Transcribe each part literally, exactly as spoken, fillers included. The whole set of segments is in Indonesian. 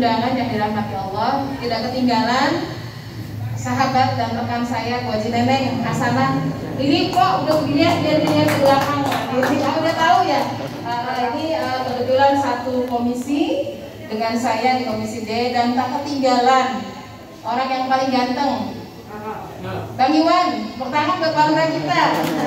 undangan yang dirahmati Allah, tidak ketinggalan sahabat dan rekan saya Bu Haji Neneng Hasanah. Ini kok udah begini ya, biar dia di belakang. Jadi udah tahu ya. Uh, ini uh, kebetulan satu komisi dengan saya di komisi D, dan tak ketinggalan orang yang paling ganteng, Bang Iwan. Pertama buat Bang Lura kita.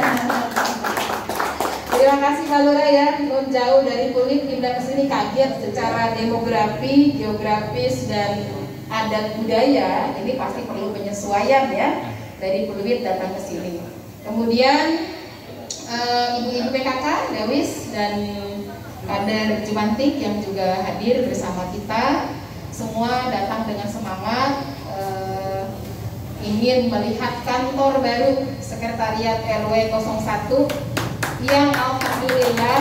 Terima kasih Bang Lura ya, belum jauh dari Pluit pindah ke sini, kaget secara demografi, geografis dan adat budaya. Ini pasti perlu penyesuaian ya, dari Pluit datang ke sini. Kemudian ibu-ibu uh, P K K, Dewis dan kader Jumantik yang juga hadir bersama kita, semua datang dengan semangat uh, ingin melihat kantor baru Sekretariat R W nol satu yang alhamdulillah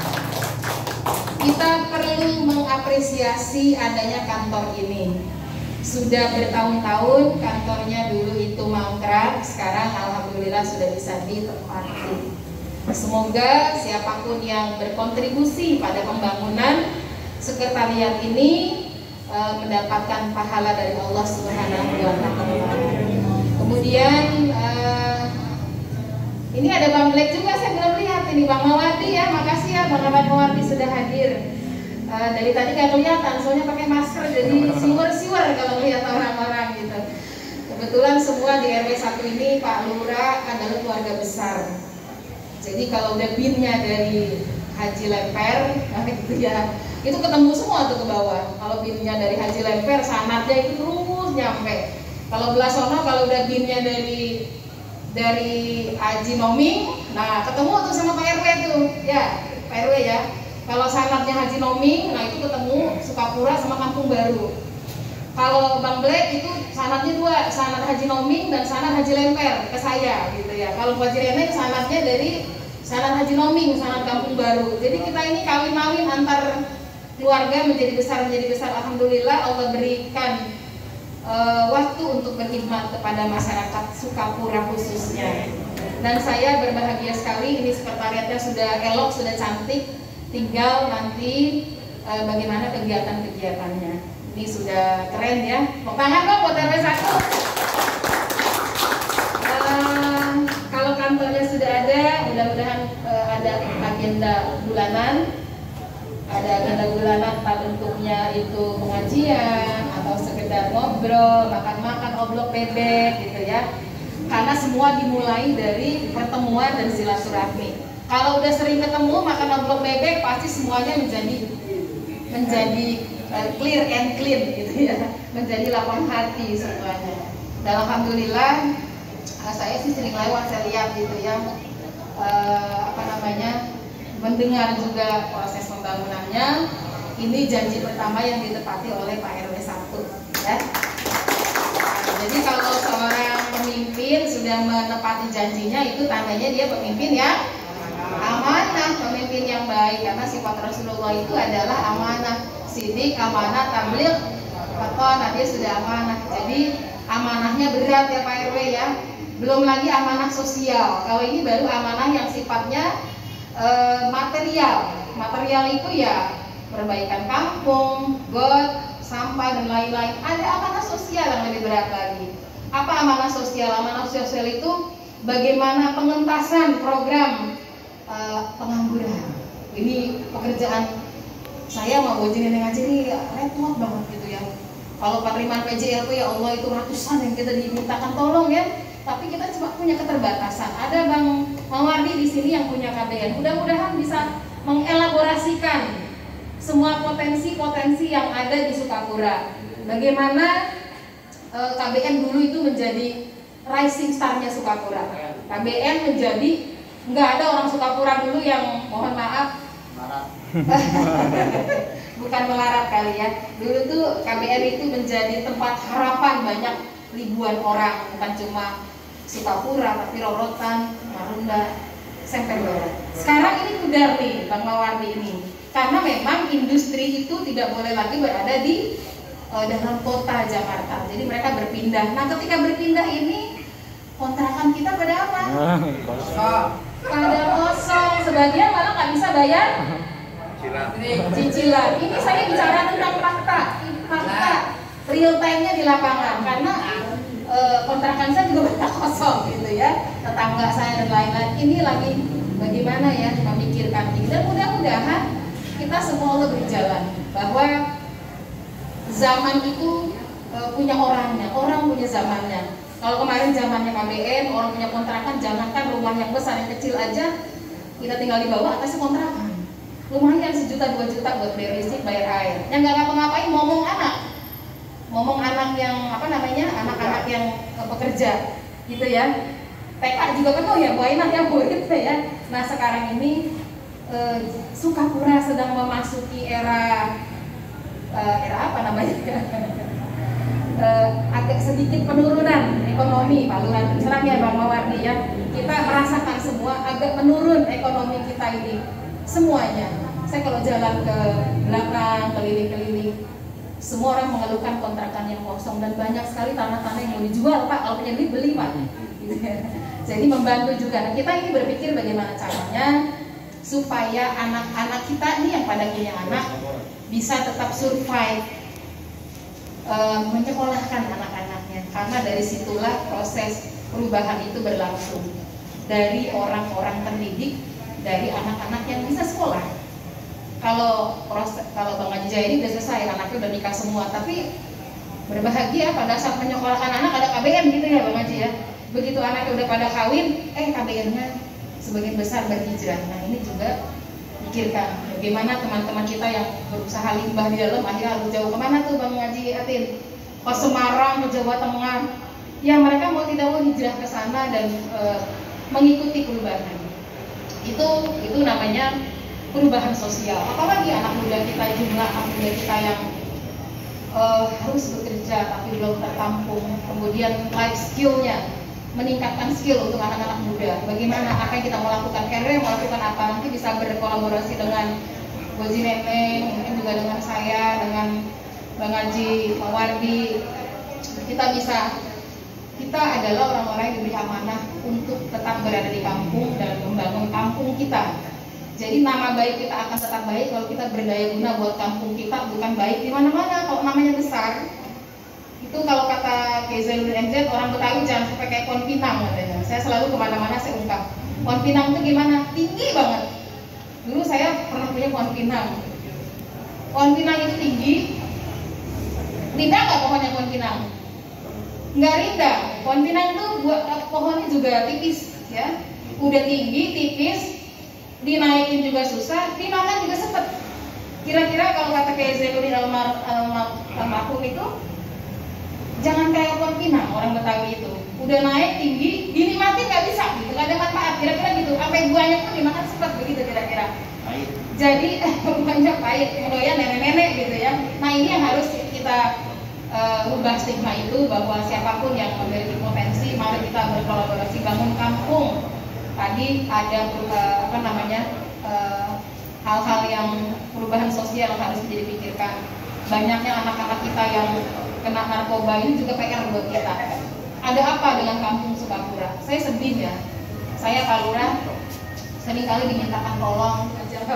kita perlu mengapresiasi adanya kantor ini. Sudah bertahun-tahun kantornya dulu itu mangkrak, sekarang alhamdulillah sudah bisa ditempati. Semoga siapapun yang berkontribusi pada pembangunan sekretariat ini e, mendapatkan pahala dari Allah Subhanahu wa Ta'ala. Kemudian e, ini ada Bang Black juga, saya belum lihat ini Bang Mawardi ya, makasih ya Bang Ahmad Mawardi sudah hadir. E, dari tadi nggak kelihatan, soalnya pakai masker jadi siwer-siwer kalau lihat orang-orang gitu. Kebetulan semua di R W satu ini Pak Lura adalah keluarga besar. Jadi kalau udah binnya dari Haji Lemper, nah gitu ya, itu ketemu semua tuh ke bawah. Kalau binnya dari Haji Lemper, sanatnya itu terus nyampe. Kalau belah sono, kalau udah binnya dari dari Haji Noming, nah ketemu tuh sama Pak R W tuh, ya Pak R W ya. Kalau sanatnya Haji Noming, nah itu ketemu Sukapura sama Kampung Baru. Kalau Bang Black itu sanatnya dua, sanat Haji Noming dan sanat Haji Lemper ke saya gitu ya. Kalau Haji Reneng sanatnya dari sanat Haji Noming, sanat Kampung Baru. Jadi kita ini kawin-kawin antar keluarga menjadi besar menjadi besar. Alhamdulillah Allah berikan uh, waktu untuk berkhidmat kepada masyarakat Sukapura khususnya. Dan saya berbahagia sekali ini sekretariatnya sudah elok, sudah cantik. Tinggal nanti uh, bagaimana kegiatan-kegiatannya. Ini sudah keren ya. Mau tangan dong buat R W satu. Uh, kalau kantornya sudah ada, mudah-mudahan uh, ada agenda bulanan. Ada agenda bulanan, entah bentuknya itu pengajian atau sekedar ngobrol, makan-makan, obrol bebek gitu ya. Karena semua dimulai dari pertemuan dan silaturahmi. Kalau udah sering ketemu makan obrol bebek, pasti semuanya menjadi menjadi clear and clean gitu ya, menjadi lapang hati semuanya. Dan alhamdulillah saya sih sering lewat, saya lihat gitu ya, uh, apa namanya, mendengar juga proses pembangunannya. Ini janji pertama yang ditepati oleh Pak R W satu ya. Jadi kalau seorang pemimpin sudah menepati janjinya, itu tandanya dia pemimpin yang amanah, pemimpin yang baik. Karena sifat Rasulullah itu adalah amanah, sidik, amanah, tabligh, fatwa, dia sudah amanah. Jadi amanahnya berat ya Pak R W ya. Belum lagi amanah sosial. Kalau ini baru amanah yang sifatnya e, material. Material itu ya perbaikan kampung, got, sampah dan lain-lain. Ada amanah sosial yang lebih berat lagi. Apa amanah sosial? Amanah sosial itu bagaimana pengentasan program e, pengangguran. Ini pekerjaan saya mau wajibin dengan ngaji ini repot banget gitu ya. Kalau penerimaan P J L P ya Allah itu ratusan yang kita dimintakan tolong ya. Tapi kita cuma punya keterbatasan. Ada Bang Mawardi di sini yang punya K B N. Mudah-mudahan bisa mengelaborasikan semua potensi-potensi yang ada di Sukapura. Bagaimana e, K B N dulu itu menjadi rising star-nya Sukapura. K B N menjadi, nggak ada orang Sukapura dulu yang mohon maaf bukan melarat kali ya. Dulu tuh K B R itu menjadi tempat harapan banyak ribuan orang, bukan cuma Sukapura tapi Rorotan, Marunda, Semper Barat. Sekarang ini pudar nih Bang Mawardi ini, karena memang industri itu tidak boleh lagi berada di uh, dalam kota Jakarta. Jadi mereka berpindah. Nah ketika berpindah ini kontrakan kita pada apa? Kosong. Pada kosong. Sebagian malah nggak bisa bayar cicilan. Cicilan. Ini saya bicara tentang fakta. Fakta real time-nya di lapangan karena e, kontrakan saya juga banyak kosong gitu ya, tetangga saya dan lain-lain. Ini lagi bagaimana ya memikirkan ini, dan mudah-mudahan kita semua lebih berjalan bahwa zaman itu e, punya orangnya, orang punya zamannya. Kalau kemarin zamannya K B N, orang punya kontrakan, jangankan rumah yang besar, yang kecil aja kita tinggal di bawah, atasnya kontrakan. Lumayan sejuta dua juta buat bayar listrik, bayar air. Yang nggak ngapa-ngapain ngomong anak, ngomong anak yang apa namanya, anak-anak yang bekerja, gitu ya. T K juga penuh ya, Bu Ainah ya Bu gitu ya. Nah sekarang ini eh, Sukapura sedang memasuki era eh, era apa namanya? eh, agak sedikit penurunan ekonomi, Pak Lurah terserang ya Bang Mawardi ya. Kita merasakan semua agak menurun ekonomi kita ini. Semuanya, saya kalau jalan ke belakang, keliling-keliling, semua orang mengeluhkan kontrakan yang kosong dan banyak sekali tanah-tanah yang mau dijual, Pak. Kalau punya duit beli, Pak. Gitu ya. Jadi membantu juga. Nah, kita ini berpikir bagaimana caranya supaya anak-anak kita ini yang pada punya anak bisa tetap survive, uh, menyekolahkan anak-anaknya. Karena dari situlah proses perubahan itu berlangsung dari orang-orang terdidik, dari anak-anak yang bisa sekolah. Kalau proses, kalau Bang Haji Jaya ini udah selesai, anaknya udah nikah semua, tapi berbahagia pada saat menyekolahkan anak ada K B N gitu ya Bang Haji ya. Begitu anaknya udah pada kawin, eh K B N-nya sebagian besar berhijrah. Nah ini juga pikirkan bagaimana teman-teman kita yang berusaha limbah di dalam akhirnya harus jauh kemana tuh Bang Haji Atin? Ke Semarang, ke Jawa Tengah. Ya mereka mau tidak mau hijrah ke sana dan e, mengikuti perubahan. Itu itu namanya perubahan sosial. Apalagi anak muda kita, jumlah anak muda kita yang uh, harus bekerja tapi belum tertampung. Kemudian life skill-nya, meningkatkan skill untuk anak-anak muda. Bagaimana apa yang kita mau lakukan? Kira-kira mau lakukan apa? Nanti bisa berkolaborasi dengan Boji Neneng, mungkin juga dengan saya, dengan Bang Haji Mawardi. Kita bisa Kita adalah orang-orang yang diberi amanah untuk tetap berada di kampung dan membangun kampung kita. Jadi nama baik kita akan tetap baik kalau kita berdaya guna buat kampung kita, bukan baik di mana-mana. Kalau namanya besar, itu kalau kata K Z N Z orang Betawi jangan sampai kayak pohon pinang katanya. Saya selalu kemana-mana saya ungkap, pohon pinang itu gimana? Tinggi banget. Dulu saya pernah punya pohon pinang. Pohon pinang itu tinggi. Rindang nggak pohonnya pohon pinang? Nggak rindang. Pohon pinang itu buat pohonnya juga tipis, ya. Udah tinggi, tipis, dinaikin juga susah, dimakan juga sepet. Kira-kira kalau kata K Z N almarhum itu, jangan kayak pohon pinang orang Betawi itu. Udah naik tinggi, dinikmati nggak bisa, gitu. Nggak ada manfaat. Kira-kira gitu. Sampai buahnya pun dimakan sepet begitu kira-kira. Jadi banyak pahit, mendoyan nenek-nenek gitu ya. Nah ini yang harus kita uh, ubah stigma itu, bahwa siapapun yang memiliki potensi, mari kita berkolaborasi bangun kampung. Tadi ada uh, apa namanya uh, hal-hal yang perubahan sosial harus dipikirkan. Banyaknya anak-anak kita yang kena narkoba, ini juga P R buat kita. Ada apa dengan kampung Sukapura? Saya sedih ya. Saya Pak Lurah seringkali dimintakan tolong.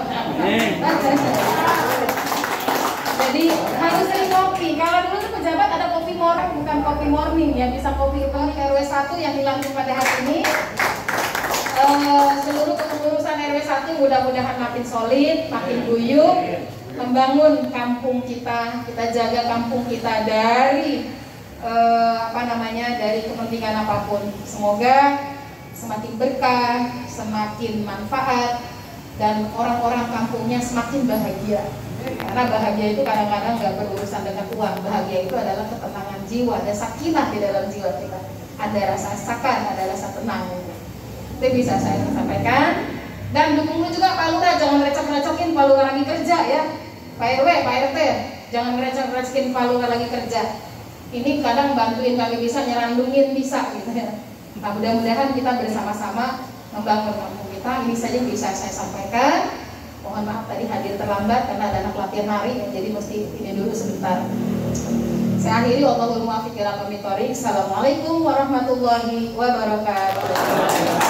Jadi harus sering kopi. Kalau dulu tuh pejabat ada kopi morning, bukan kopi morning ya, bisa kopi morning. R W satu yang dilakukan pada hari ini. Uh, seluruh kepengurusan R W satu mudah-mudahan makin solid, makin guyup, membangun kampung kita, kita jaga kampung kita dari uh, apa namanya dari kepentingan apapun. Semoga semakin berkah, semakin manfaat, dan orang-orang kampungnya semakin bahagia. Karena bahagia itu kadang-kadang nggak berurusan dengan uang. Bahagia itu adalah ketenangan jiwa, ada sakinah di dalam jiwa kita, ada rasa sakan, ada rasa tenang. Itu bisa saya sampaikan. Dan dukung juga Pak Lurah, jangan recok-recokin Pak Lurah lagi kerja ya. Pak R W, Pak R T, jangan recok-recokin Pak Lurah lagi kerja. Ini kadang bantuin kami bisa, nyerandungin bisa gitu ya. Nah, mudah-mudahan kita bersama-sama membangun kampung kita. Ini saja bisa saya sampaikan. Mohon maaf tadi hadir terlambat karena ada anak latihan nari, jadi mesti ini dulu sebentar. Saya akhiri, wallahul muwaffiq ila aqwamit thoriq. Assalamualaikum warahmatullahi wabarakatuh.